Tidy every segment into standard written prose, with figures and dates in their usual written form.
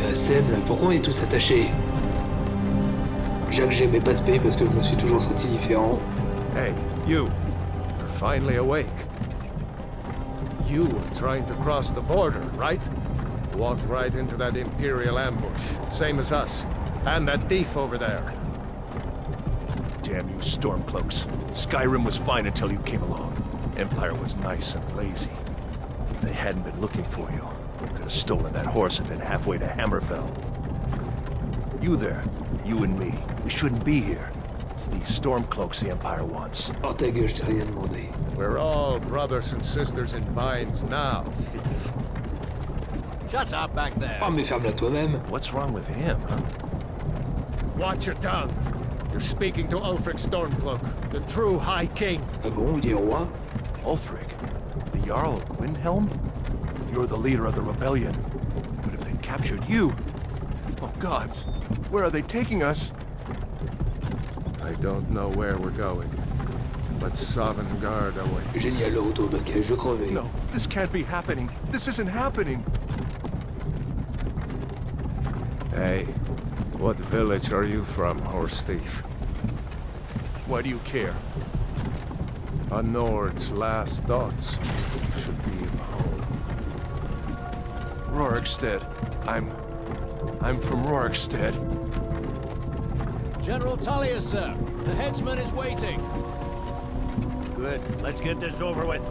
Seb, pourquoi on est tous attachés? Jacques, j'aimais pas ce pays parce que je me suis toujours senti différent. Hey, you. You're finally awake. You were trying to cross the border, right? Walked right into that Imperial ambush, same as us. And that thief over there. Damn you Stormcloaks. Skyrim was fine until you came along. Empire was nice and lazy. If they hadn't been looking for you, could have stolen that horse and been halfway to Hammerfell. You there, you and me, we shouldn't be here. It's these Stormcloaks the Empire wants. Oh ta gueule, je t'ai rien demandé. We're all brothers and sisters in binds now, thief. Shut up back there. Oh mais ferme-la toi-même. What's wrong with him, huh? Watch your tongue. You're speaking to Ulfric Stormcloak, the true High King. Ah bon, il est roi? Ulfric, the Jarl of Windhelm? You're the leader of the rebellion. But if they captured you... Oh gods, where are they taking us? I don't know where we're going, but Sovngarde awaits. Génial, le retour de Cage, je crevais. No, this can't be happening. This isn't happening. Hey, what village are you from, horse thief? Why do you care? A Nord's last thoughts should be of home. Rorikstead. I'm from Rorikstead. General Tullius, sir. The headsman is waiting. Good. Let's get this over with.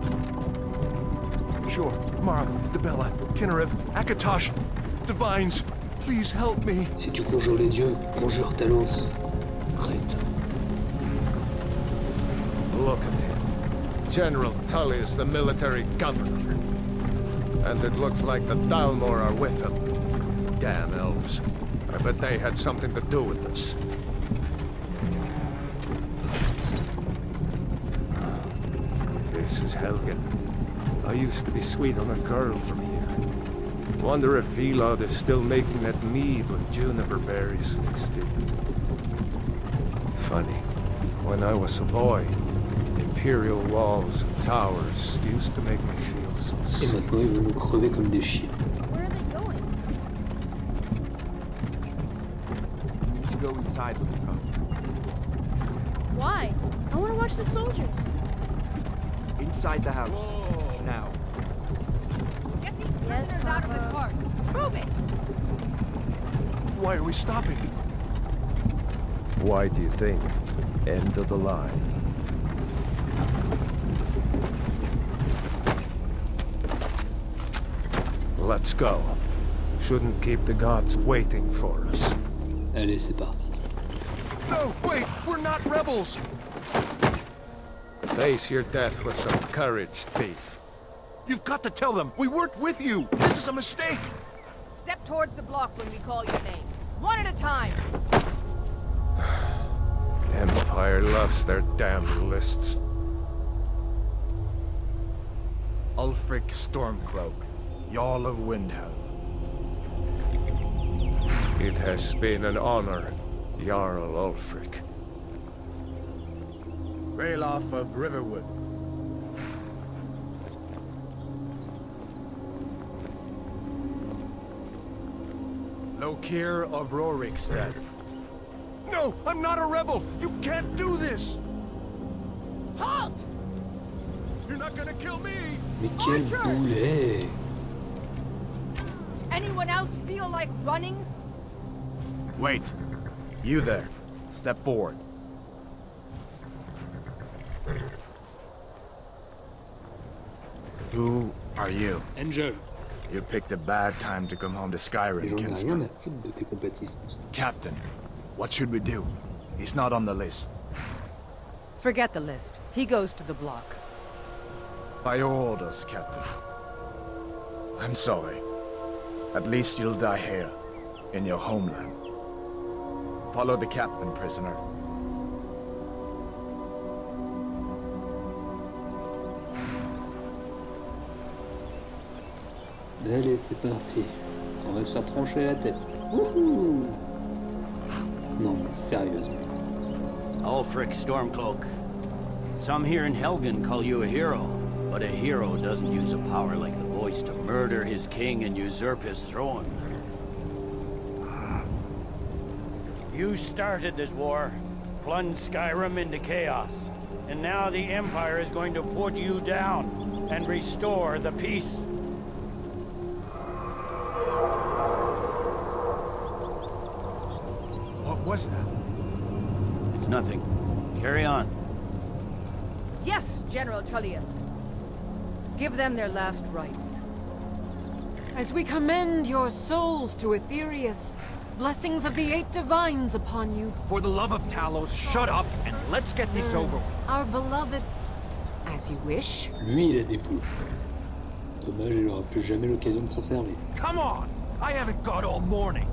Sure. Mara, Dibella, Kinnarev, Akatosh, Divines, please help me. Si tu conjures les dieux, conjure Talos. Crête. Look at him. General Tullius, the military governor. And it looks like the Dalmor are with him. Damn elves. I bet they had something to do with this. This is Helgen. I used to be sweet on a girl from here. Wonder if Vilod is still making that mead with juniper berries mixed in. Funny. When I was a boy, Imperial walls and towers used to make me feel so Et sick. maintenant ils vont nous crever comme des chiens. Where are they going? We need to go inside, Luca. Why? I want to watch the soldiers. Inside the house. Now. Get these prisoners out of the carts. Move it! Why are we stopping? Why do you think? End of the line. Let's go. Shouldn't keep the gods waiting for us. Allez, c'est parti. No, wait, we're not rebels. Face your death with some courage, thief. You've got to tell them we weren't with you. This is a mistake. Step towards the block when we call your name. One at a time. Empire loves their damn lists. Ulfric Stormcloak, Jarl of Windhelm. It has been an honor, Jarl Ulfric. Ralof of Riverwood. Lokir of Rorikstead. No, I'm not a rebel. You can't do this. Halt! You're not gonna kill me. Mais quel boulet! Anyone else feel like running? Wait. You there. Step forward. Who are you? Angel! You picked a bad time to come home to Mais Skyrim, j'en ai rien kinsman. à foutre de tes compatismes. Captain, what should we do? He's not on the list. Forget the list. He goes to the block. By your orders, Captain. I'm sorry. At least you'll die here, in your homeland. Follow the captain, prisoner. Allez, c'est parti. On va se faire trancher la tête. Wouhou! Non, mais sérieusement. Ulfric Stormcloak. Some here in Helgen call you a hero, but a hero doesn't use a power like the voice to murder his king and usurp his throne. You started this war, plunged Skyrim into chaos, and now the Empire is going to put you down and restore the peace. What was that? It's nothing. Carry on. Yes, General Tullius. Give them their last rites. As we commend your souls to Aetherius, blessings of the 8 divines upon you. For the love of Talos, shut up and let's get this over with. Our beloved, as you wish. Lui, il a des poules. Dommage, il aura plus jamais l'occasion de s'en servir. Come on! I haven't got all morning.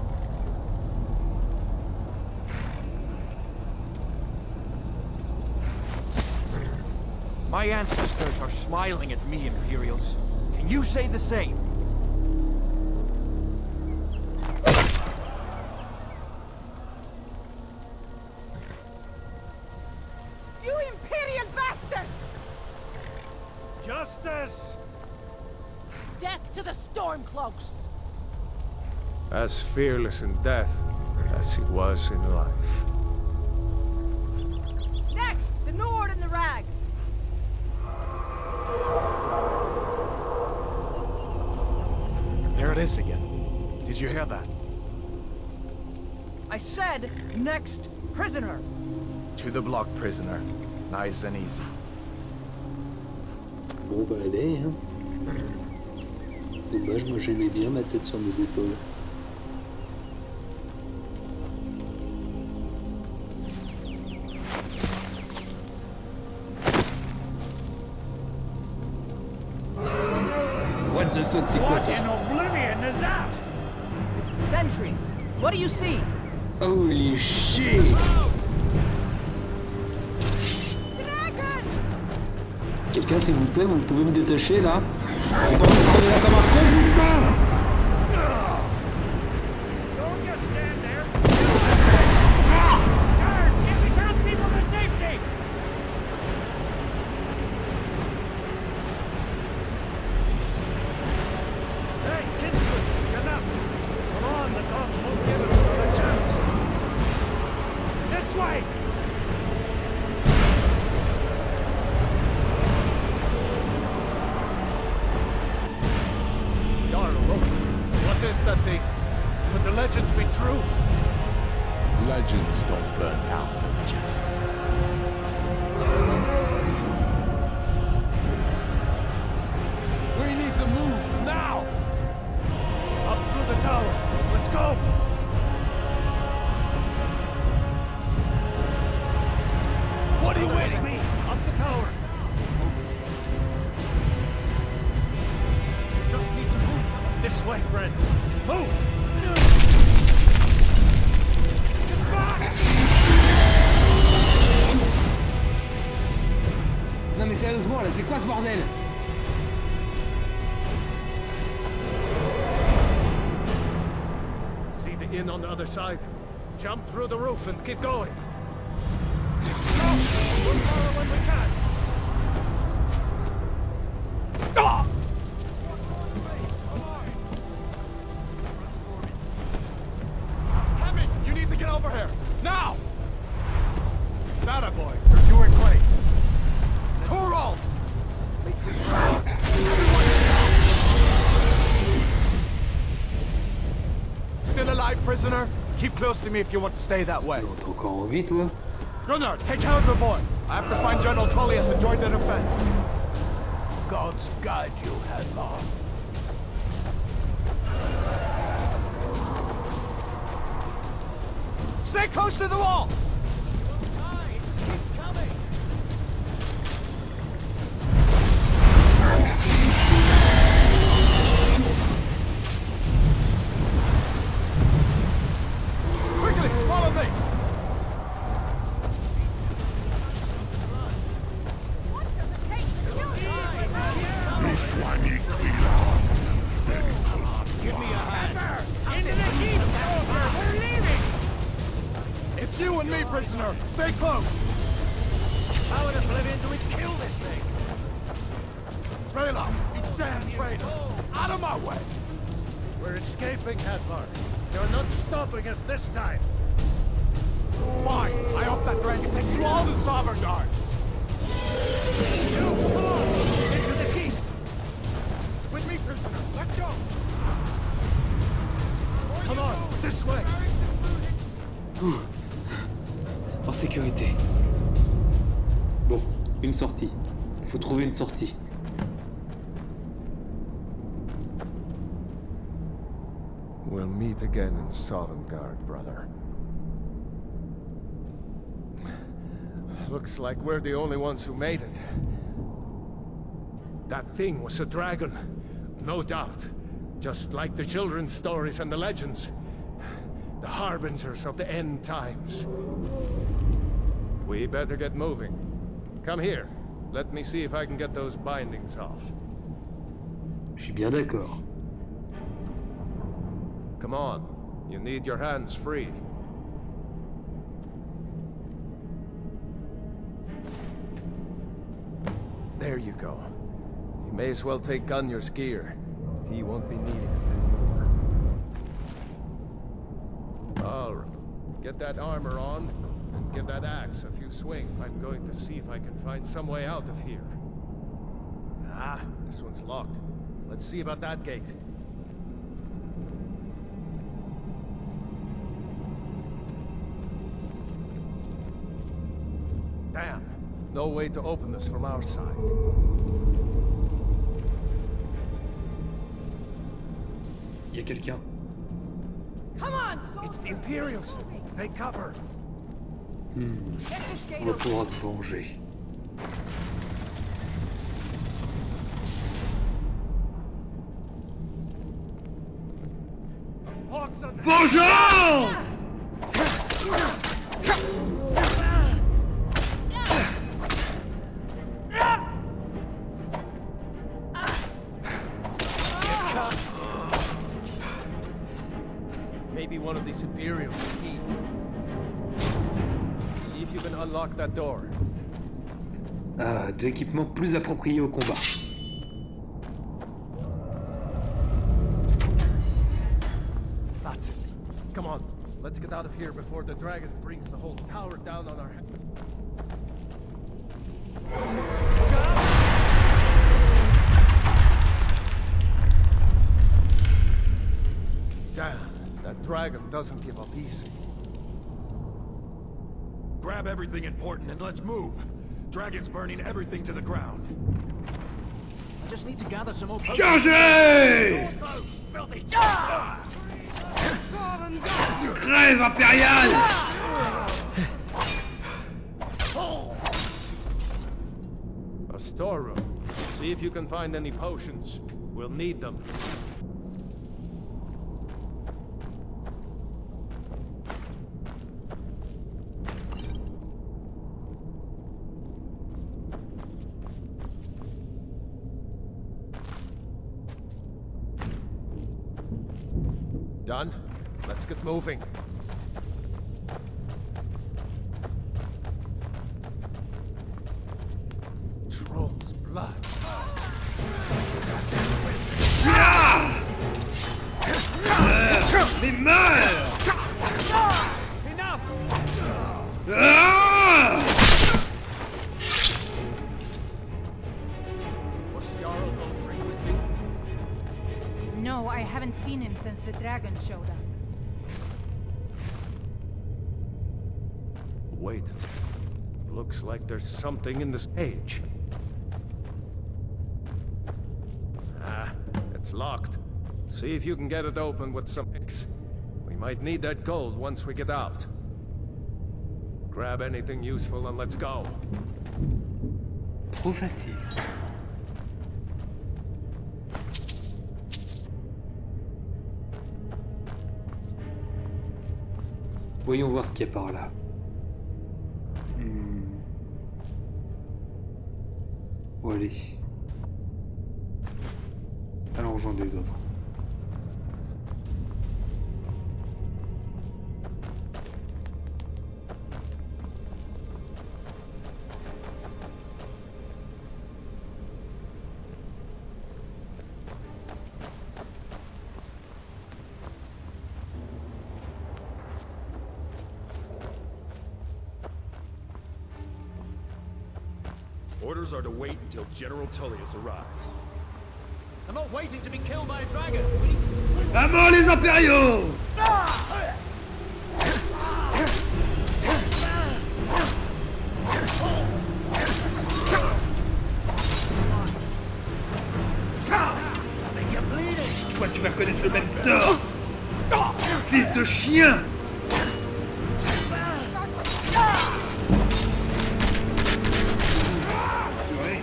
My ancestors are smiling at me, Imperials. Can you say the same? You Imperial bastards! Justice! Death to the Stormcloaks! As fearless in death as he was in life. Next, the Nord and the Rags. There it is again. Did you hear that? I said, next prisoner. To the block, prisoner. Nice and easy. Bon bah allez, hein. Dommage, moi j'aimais bien ma tête sur mes épaules. What the fuck, c'est quoi ça? Oblivion is that? Sentries, what do you see? Holy shit! Quelqu'un s'il vous plaît, vous pouvez me détacher là? On va me crever là comme un con, putain! Don't just stand there. Guards, get the townspeople to safety! Hey, Kinsley, enough! Come on, the dogs won't give us another chance. This way! Jarl, look. What is that thing? Could the legends be true? Legends don't burn down villages. We need to move now! Up through the tower. Let's go! What are you waiting? Me, up the tower. Just need to move some. This way, friend. Move! Non mais sérieusement là, c'est quoi ce bordel? See the inn on the other side? Jump through the roof and keep going. We'll follow when we can. Hammond, you need to get over here! Now! That boy, you're doing great. Torvald! Still alive, prisoner? Keep close to me if you want to stay that way. Non, t'es encore en vie toi? Gunnar, take care of the boy. I have to find General Tullius and join the defense. Gods guide you, Hadvar. Stay close to the wall! Quickly, follow me! It's you and me, prisoner! Stay close! How in oblivion do we kill this thing? Rayla, you damn traitor! Out of my way! We're escaping, Hadvar. You're not stopping us this time. Fine. I hope that dragon takes you all to Sovngarde. You, come on! Get to the keep! With me, prisoner. Let's go! Come on, this way! En sécurité. Bon, une sortie. Faut trouver une sortie. We'll meet again in Sovngarde, brother. Looks like we're the only ones who made it. That thing was a dragon, no doubt. Just like the children's stories and the legends. The harbingers of the end times. We better get moving. Come here. Let me see if I can get those bindings off. Je suis bien d'accord. Come on. You need your hands free. There you go. You may as well take Gunjar's gear. He won't be needing it anymore. All right. Get that armor on, and give that axe a few swings. I'm going to see if I can find some way out of here. Ah, this one's locked. Let's see about that gate. Damn. No way to open this from our side. Il y a quelqu'un. Come on, It's the Imperials. Take cover. On va pouvoir se venger. Vengeance! Maybe one of these Imperials is key. See if you can unlock that door. Ah, de l'équipement plus approprié au combat. That's it. Come on, let's get out of here before the dragon brings the whole tower down on our head. Damn, that dragon doesn't give up easy. Grab everything important and let's move. Dragon's burning everything to the ground. I just need to gather some more Chargez! Filthy! Crève impériale! A storeroom. See if you can find any potions. We'll need them. Done? Let's get moving. Troll's blood. Mais meurs! Enough! Ah! Was Jarl Ulfric with you? No, I haven't seen him since the dragon showed up. Wait a second. Looks like there's something in this cage. Ah, it's locked. See if you can get it open with some X. We might need that gold once we get out. Grab anything useful and let's go. Trop facile. Voyons voir ce qu'il y a par là. Bon, allez. Allons rejoindre les autres. Orders are to wait until General Tullius arrives. I'm not waiting to be killed by a dragon. À mort les impériaux! Toi, tu vas connaître le même sort! Fils de chien! Ouais.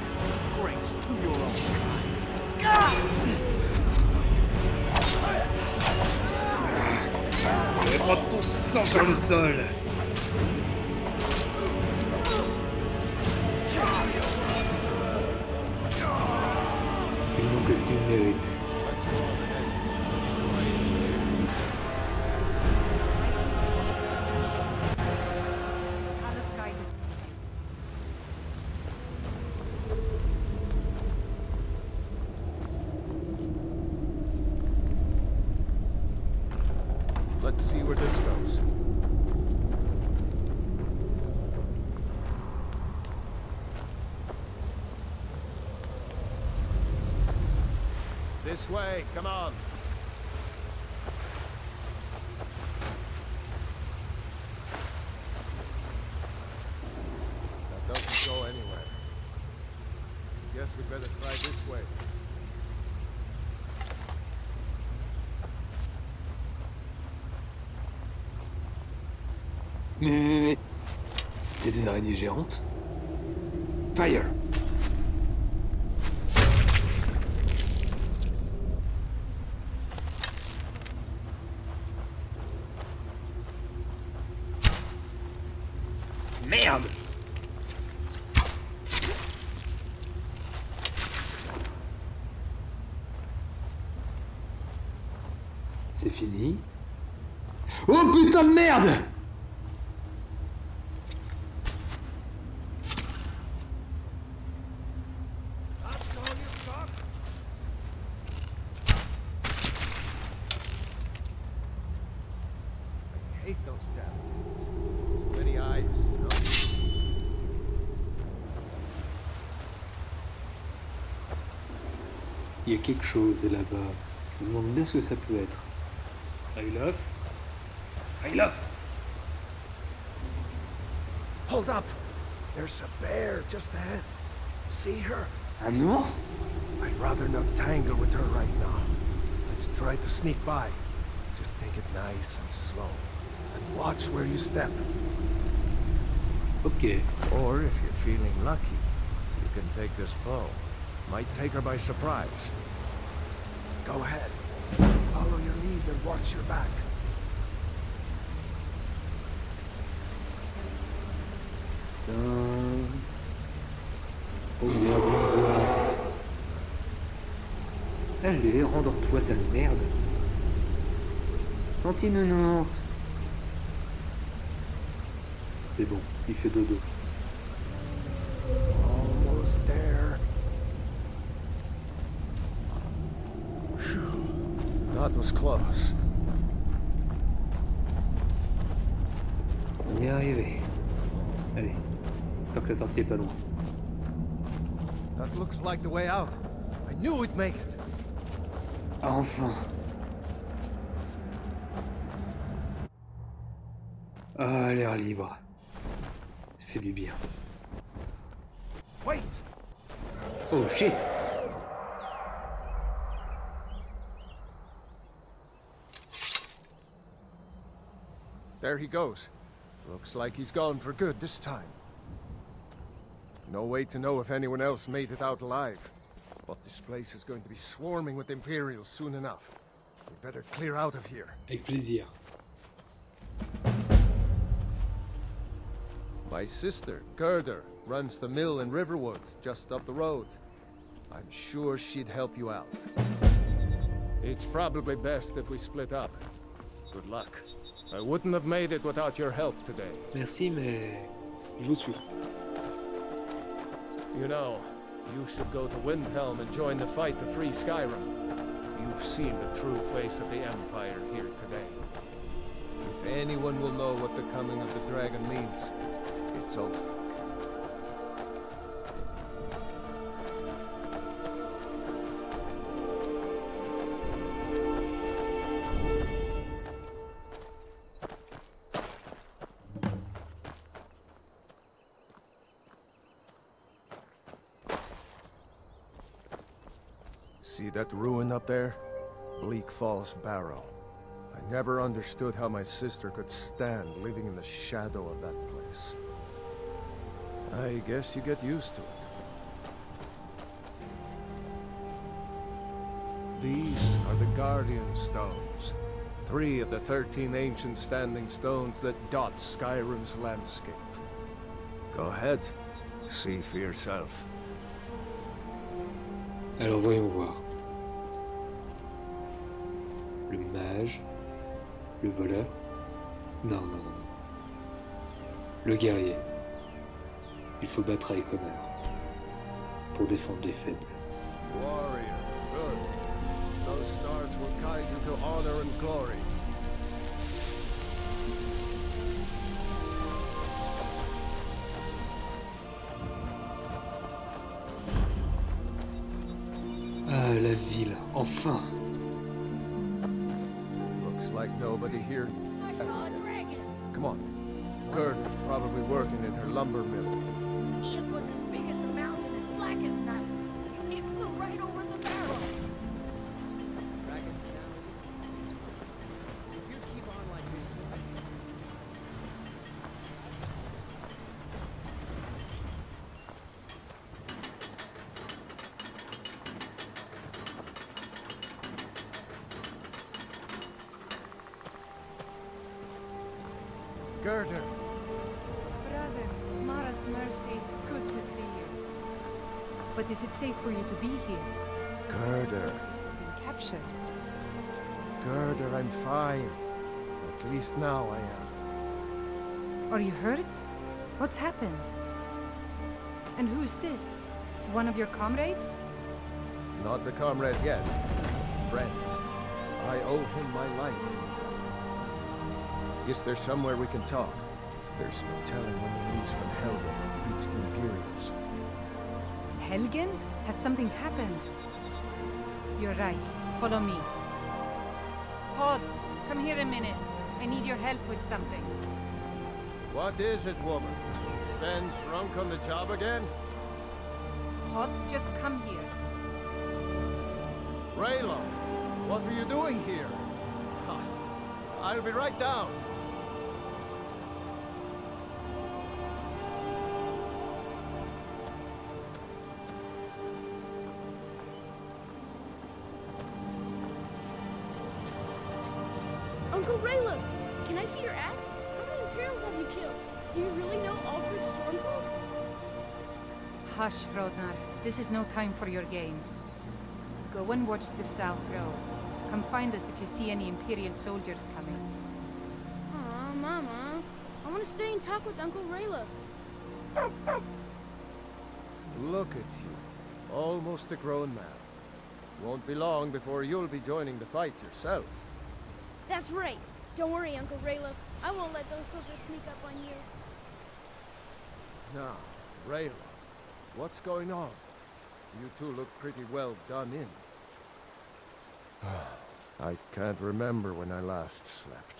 Je vais prendre ton sang sur le sol! Ils n'ont que ce qu'ils méritent. Alice guided. Let's see where this goes. This way, come on. That doesn't go anywhere. Guess we better try this way. Mais... C'est des araignées géantes? Fire! Merde! C'est fini? Oh putain de merde! I hate those damn things. Too many eyes, you know? Il y a quelque chose là-bas. Je me demande bien ce que ça peut être. Ryloth? Ryloth! Hold up! There's a bear just ahead. See her? Un ours? I'd rather not tangle with her right now. Let's try to sneak by. Just take it nice and slow. And watch where you step. Ok. Or if you're feeling lucky, you can take this bow. Might take her by surprise. Go ahead. Follow your lead and watch your back. Putain. Oh merde, il me voit. Allez, rendors-toi, sale merde. Gentil nounours. C'est bon, il fait dodo. Almost there. That was close. On y est arrivé. Allez, j'espère que la sortie est pas loin. That looks like the way out. I knew we'd make it. Enfin. Ah, l'air libre. Ça fait du bien. Wait! Oh shit! There he goes. Looks like he's gone for good this time. No way to know if anyone else made it out alive. But this place is going to be swarming with Imperials soon enough. We better clear out of here. Avec plaisir. My sister, Gerda, runs the mill in Riverwood, just up the road. I'm sure she'd help you out. It's probably best if we split up. Good luck. I wouldn't have made it without your help today. Merci, mais je vous suis. You know, you should go to Windhelm and join the fight to free Skyrim. You've seen the true face of the Empire here today. If anyone will know what the coming of the dragon means, it's Ulfric. See that ruin up there? Bleak Falls Barrow. I never understood how my sister could stand living in the shadow of that place. I guess you get used to it. These are the Guardian Stones. 3 of the 13 ancient standing stones that dot Skyrim's landscape. Go ahead. See for yourself. Alors voyons voir. Le mage. Le voleur. Non, non, non, non. Le guerrier. Il faut battre avec honneur. Pour défendre les faibles. Warrior, good. Those stars will guide you to honor and glory. Ah, la ville, enfin! Looks like nobody here. I saw a dragon. Come on. Gerda's probably working in her lumber mill. It was as big as the mountain and black as night. It flew right over the barrel. Dragons now, is it? If you keep on like this, Gerda! Brother, Mara's mercy, it's good to see you. But is it safe for you to be here? Gerda. Been captured? Gerda, I'm fine. At least now I am. Are you hurt? What's happened? And who's this? One of your comrades? Not the comrade yet. Friend. I owe him my life. Guess there's somewhere we can talk. There's no telling when the news from Helgen will reach the Imperials. Helgen? Has something happened? You're right. Follow me. Hod, come here a minute. I need your help with something. What is it, woman? Sven drunk on the job again? Hod, just come here. Ralof, what are you doing here? I'll be right down. Uncle Ralof, can I see your axe? How many Imperials have you killed? Do you really know Ulfric Stormcloak? Hush, Frodnar. This is no time for your games. Go and watch the South Road. Come find us if you see any Imperial soldiers coming. Aw, Mama. I want to stay and talk with Uncle Ralof. Look at you. Almost a grown man. Won't be long before you'll be joining the fight yourself. That's right. Don't worry, Uncle Ralof. I won't let those soldiers sneak up on you. Now, Ralof, what's going on? You two look pretty well done in. I can't remember when I last slept.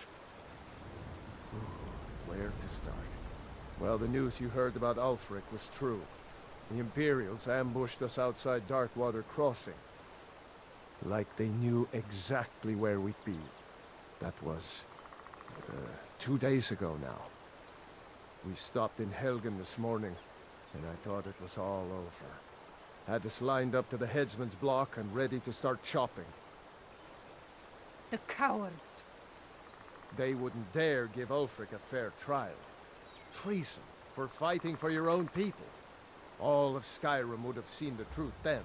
Where to start? Well, the news you heard about Ulfric was true. The Imperials ambushed us outside Darkwater Crossing. Like they knew exactly where we'd be. That was 2 days ago now. We stopped in Helgen this morning, and I thought it was all over. Had us lined up to the headsman's block and ready to start chopping. The cowards! They wouldn't dare give Ulfric a fair trial. Treason for fighting for your own people. All of Skyrim would have seen the truth then.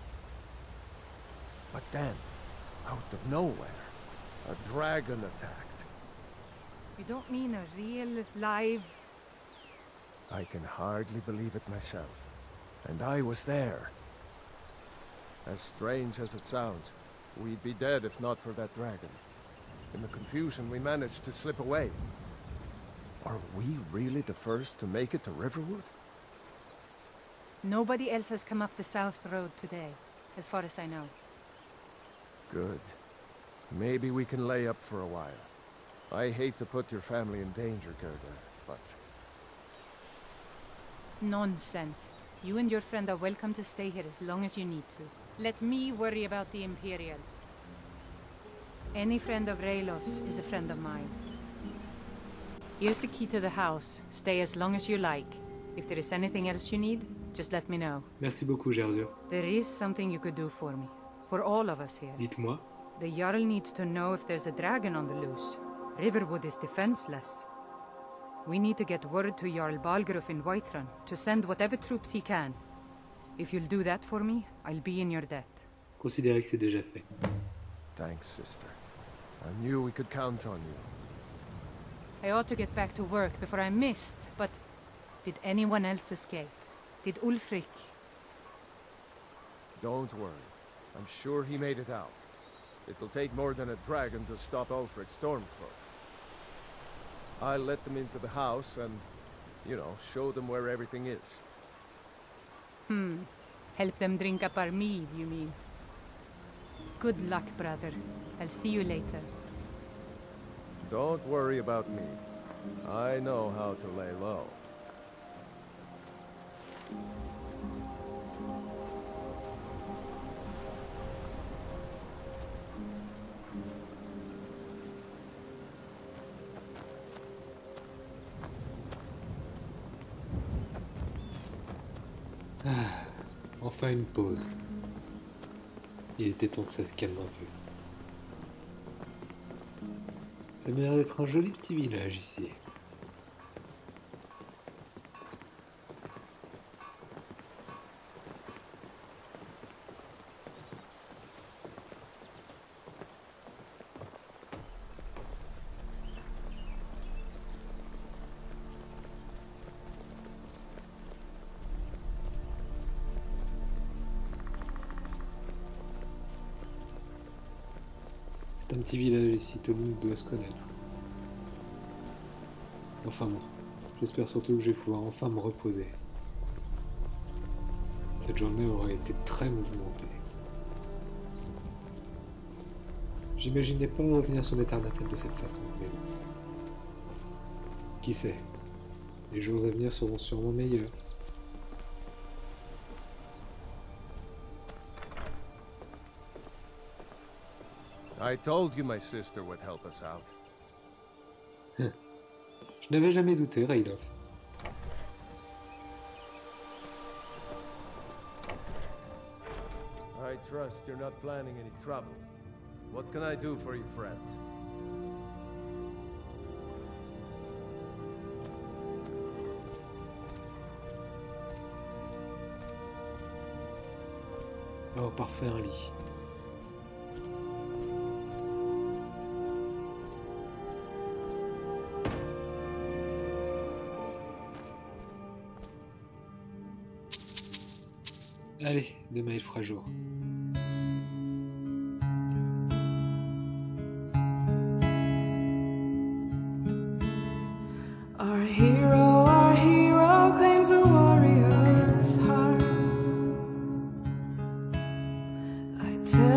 But then, out of nowhere, a dragon attacked. You don't mean a real, live... I can hardly believe it myself. And I was there. As strange as it sounds, we'd be dead if not for that dragon. In the confusion, we managed to slip away. Are we really the first to make it to Riverwood? Nobody else has come up the South Road today, as far as I know. Good. Maybe we can lay up for a while. I hate to put your family in danger, Gerda, but... Nonsense. You and your friend are welcome to stay here as long as you need to. Let me worry about the Imperials. Any friend of Raylov's is a friend of mine. Here's the key to the house. Stay as long as you like. If there is anything else you need, just let me know. Merci beaucoup, Gerdur. There is something you could do for me. For all of us here. Dites-moi. The Jarl needs to know if there's a dragon on the loose. Riverwood is defenseless. We need to get word to Jarl Balgruuf in Whiterun to send whatever troops he can. If you'll do that for me, I'll be in your debt. Considérez que c'est déjà fait. Thanks, sister. I knew we could count on you. I ought to get back to work before I missed, but did anyone else escape? Did Ulfric? Don't worry. I'm sure he made it out. It'll take more than a dragon to stop Ulfric Stormcloak. I'll let them into the house and, you know, show them where everything is. Help them drink up our mead, you mean? Good luck, brother. I'll see you later. Don't worry about me. I know how to lay low. Enfin une pause. Il était temps que ça se calme un peu. Ça m'a l'air d'être un joli petit village ici. C'est un petit village ici, tout le monde doit se connaître. Enfin bon, j'espère surtout que je vais pouvoir enfin me reposer. Cette journée aurait été très mouvementée. J'imaginais pas revenir sur mes terres natales de cette façon, mais bon. Qui sait, les jours à venir seront sûrement meilleurs. I told you my sister would help us out. Je n'avais jamais douté, Raylov. I trust you're not planning any trouble. What can I do for you, friend? Oh, parfait, un lit. Allez, demain il fera jour. Our hero claims a warrior's heart. I tell